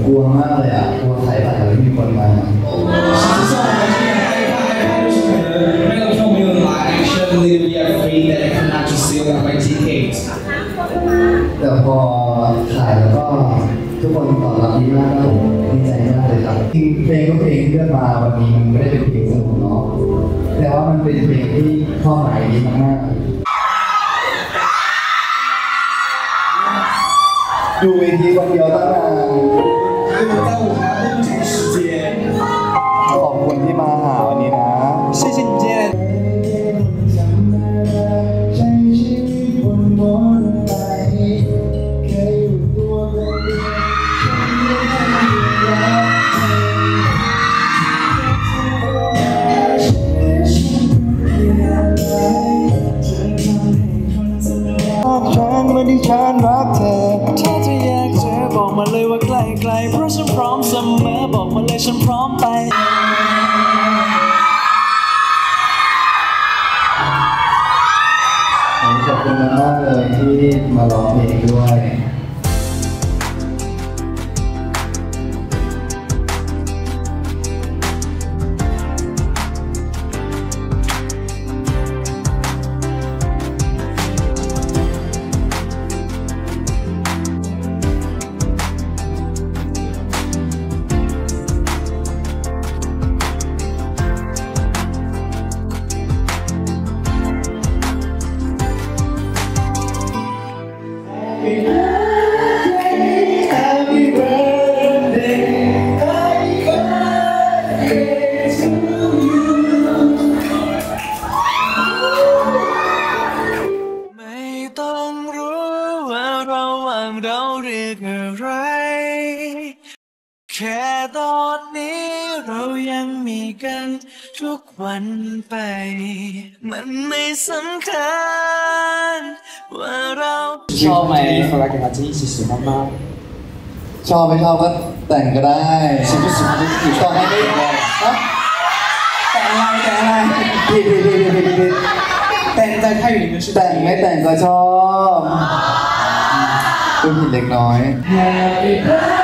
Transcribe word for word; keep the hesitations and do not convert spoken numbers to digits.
กลัวมากเลยอ่ะกลัวขายบัตรแล้วมีคนมาแต่พอถ่ายแล้วก็ทุกคนตอบรับดีมากครับผมดีใจมากเลยครับจริงเพลงก็เพลงที่เลือกมาวันนี้มันไม่ได้เป็นเพลงสนุกเนาะแต่ว่ามันเป็นเพลงที่ข้อหมายดีมากๆดูเวทีคนเดียวตั้งนานขอบคุณที่มาหาวันนี้นะ谢谢你今天ที่ฉันรักเธอถ้าเธออยากเจอบอกมาเลยว่าไกลไกลเพราะฉันพร้อมเสมอบอกมาเลยฉันพร้อมไปขอบคุณมากเลยที่มาร้องเพลงด้วยเราเรียกอะไรแค่ตอนนี้เรายังมีกันทุกวันไปมันไม่สำคัญว่าเราชอบไหมฝรั่งอาจจะยิ่งสุดมากชอบไม่ชอบก็แต่งก็ได้สุดสุดสุดต่อให้ไม่ได้แต่งอะไรแต่งอะไรผิดผิดผิดผิดผิดแต่งใจใครอยู่ในมือแต่งไม่แต่งก็ชอบเป็นผิดเล็กน้อย